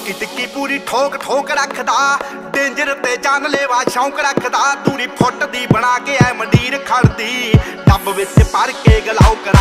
ਟਿੱਕੀ ਟਿੱਕੀ पूरी ठोक ठोक रखदा, डेंजर ते जानलेवा शौक रखदा। दूरी फुट दी बना के ऐ मंडीर खड़दी, डब विच भर के गलाओ कर